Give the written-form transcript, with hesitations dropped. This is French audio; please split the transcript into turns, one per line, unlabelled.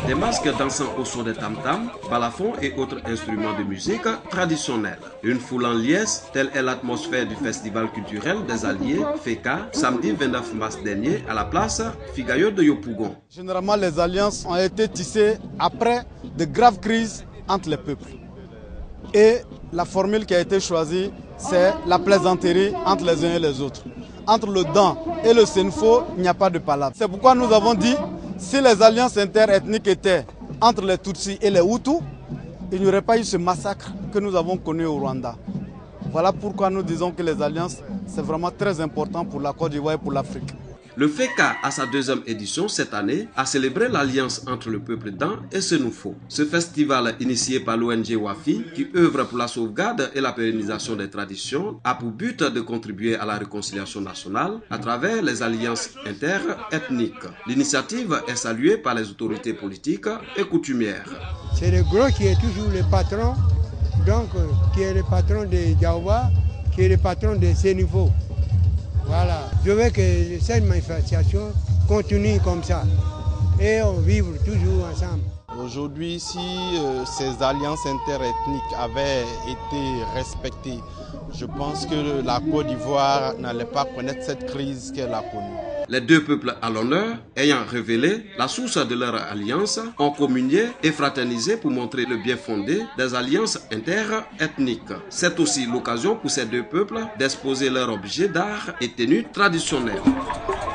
Des masques dansant au son des tam-tams, balafons et autres instruments de musique traditionnels. Une foule en liesse, telle est l'atmosphère du festival culturel des Alliés, FECA, samedi 29 mars dernier à la place Figayo de Yopougon.
Généralement, les alliances ont été tissées après de graves crises entre les peuples. Et la formule qui a été choisie, c'est la plaisanterie entre les uns et les autres. Entre le Dan et le Senfo, il n'y a pas de palabre. C'est pourquoi nous avons dit, si les alliances interethniques étaient entre les Tutsis et les Hutus, il n'y aurait pas eu ce massacre que nous avons connu au Rwanda. Voilà pourquoi nous disons que les alliances, c'est vraiment très important pour la Côte d'Ivoire et pour l'Afrique.
Le FECA, à sa deuxième édition cette année, a célébré l'alliance entre le peuple Dan et Senufo. Ce festival, initié par l'ONG WAFI, qui œuvre pour la sauvegarde et la pérennisation des traditions, a pour but de contribuer à la réconciliation nationale à travers les alliances interethniques. L'initiative est saluée par les autorités politiques et coutumières.
C'est le gros qui est toujours le patron, donc qui est le patron de Diaoua, qui est le patron de Senufo. Voilà, je veux que cette manifestation continue comme ça et on vive toujours ensemble.
Aujourd'hui, si ces alliances interethniques avaient été respectées, je pense que la Côte d'Ivoire n'allait pas connaître cette crise qu'elle a connue.
Les deux peuples à l'honneur, ayant révélé la source de leur alliance, ont communié et fraternisé pour montrer le bien fondé des alliances interethniques. C'est aussi l'occasion pour ces deux peuples d'exposer leurs objets d'art et tenues traditionnelles.